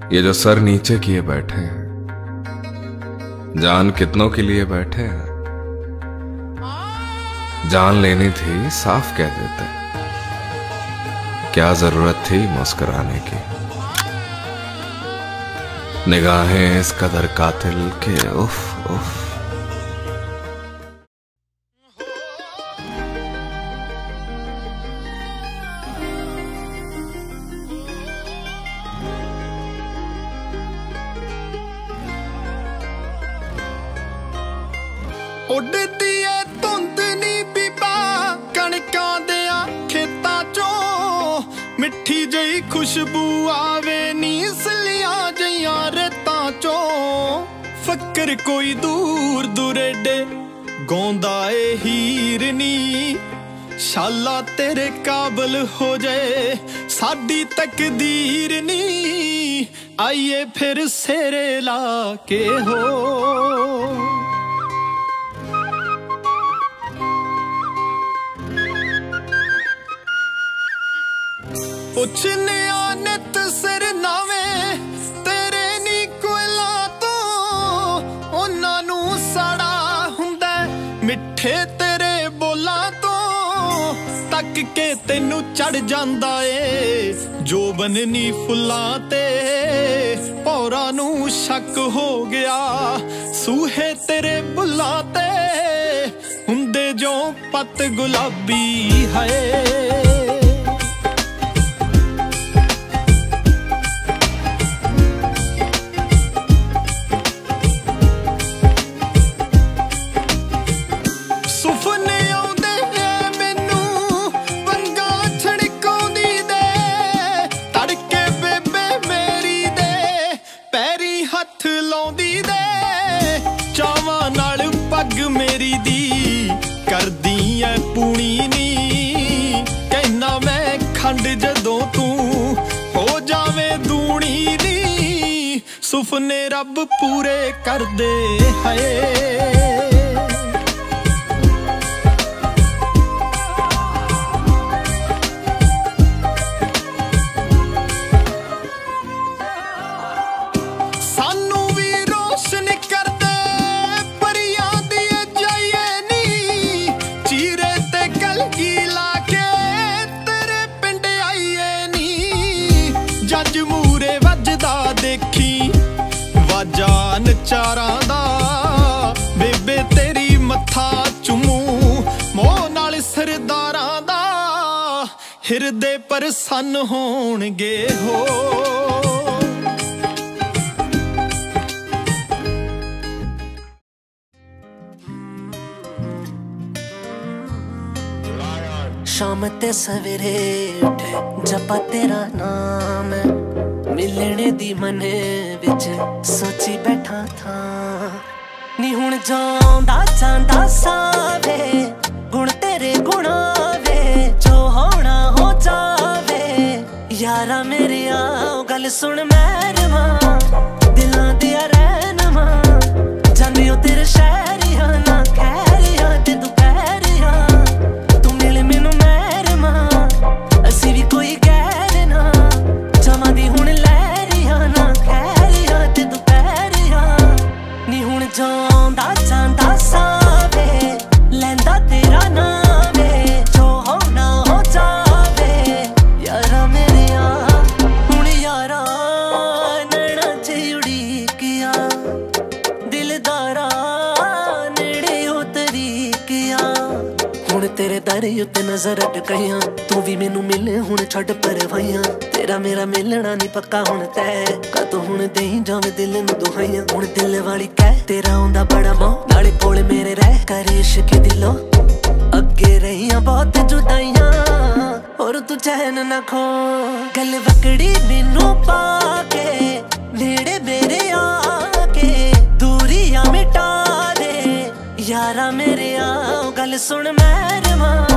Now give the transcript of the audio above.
ये जो सर नीचे किए बैठे हैं, जान कितनों के लिए बैठे हैं। जान लेनी थी साफ कह देते, क्या जरूरत थी मुस्कुराने की। निगाहें इस कदर कातिल के उफ उफ। उड़दी है धुंद नी बीबा कणकां दियां खेतां चों, मिठी जही खुशबू आवे नी सलियां जइयां रेतां चों। फकर कोई दूर दुरेडे गौंदा ए हीर नी, शाला तेरे काबल हो जाए साडी तकदीर नी। आइए फिर सेरे ला के हो पुछने नित सिर नावें तेरे नी कोयला तो, उन्हां नू साड़ा हुंदा मिठे तेरे बोलां तो। तक के तेनू चढ़ जांदा ए जोबन नी फुल्लां ते, भौरां नू शक हो गया सूहे तेरे बुल्लां ते। हुंदे जो पत गुलाबी है मेरी दी करदी ऐ पूनी नी। कहना मैं खंड जदों तू हो जावे दूनी नी, सुपने रब पूरे कर दे है। जज मूरे वजदा देखी वाजा नचारां दा, बेबे तेरी मत्था चुमू मोह नाल सरदारां दा। हिरदे प्रसन्न होणगे हो शाम ते सवेरे उठे जपा तेरा नाम, मिलने दी मने विच सोची बैठा था। नी हुण जांदा जांदा सावे गुण तेरे गुणा वे, जो होना हो जावे यारा मेरे आओ गल सुन मैरमा। दिलां दिया रहनमा जानियो तेरे शहरिया ना खैरिया ते दुपहरिया। जांदा जांदा सावे लैंदा तेरा नाम, जो होना हो जावे यारा मेरे आ। हुण यारा नैना च उड़ीकिया दिलदारा नेड़े ओ तरीकिया। हुण तेरे दर उत्ते नजर अटकाइयां, तू भी मैनू मिले हुण छड्ड परवाइयां। तेरा मेरा मिलना नहीं पक्का हुण तै, कदों हुण देई जावे दिल नू दुहाइयां। हुण दिल वाली कह तेरा आउंदा बड़ा मोह, नाले कोल मेरे रह कर इश्क दिलो। अगे रहियां बहुत जुदाइयां और तू चैन ना खो। गल वकड़ी मैनू पाके नेड़े मेरे आके, दूरियां मिटा दे यारा मेरे आओ गल सुन मैरमा।